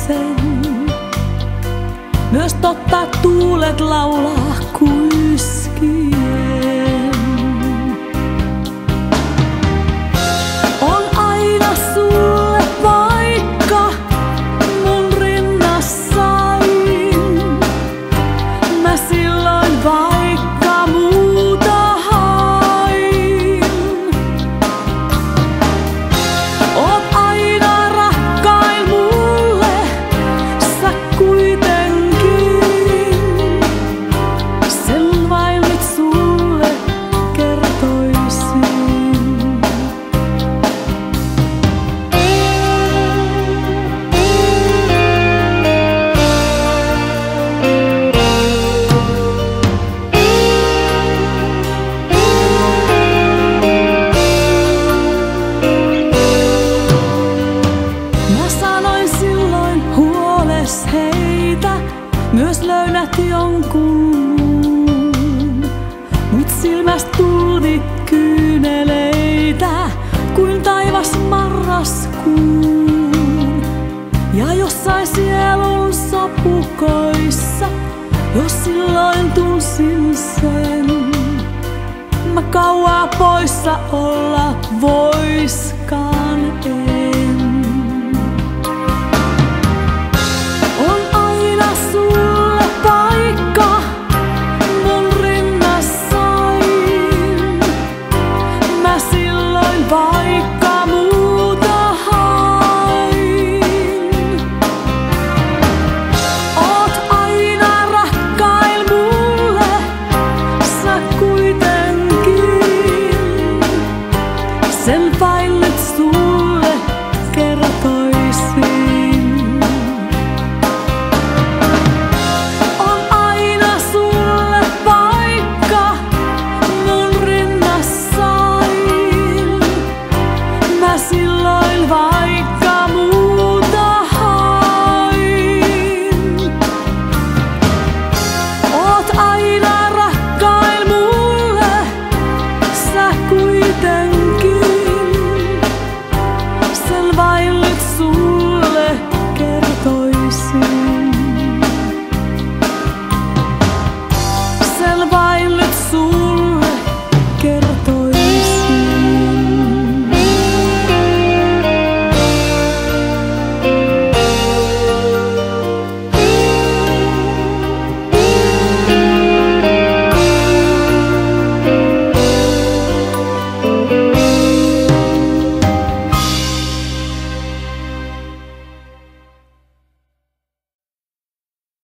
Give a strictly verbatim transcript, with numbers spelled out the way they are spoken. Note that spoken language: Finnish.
sen. Myös totta tuulet laulaa kuiskien. On aina sulle paikka mun rinnassain. Mä silloin vaikka muuta hain. Oot aina rakkain mulle, sä kuitenkin. Sen vain nyt sulle kertoisin. Mä sanoin silloin huoles heitä, myös löydät jonkun muun. Mut silmäst tulvi kyyneleitä, kuin taivas marraskuun. Ja jossain sielun sopukoissa, jos silloin tunsin sen, mä kauaa poissa olla voiskaan en.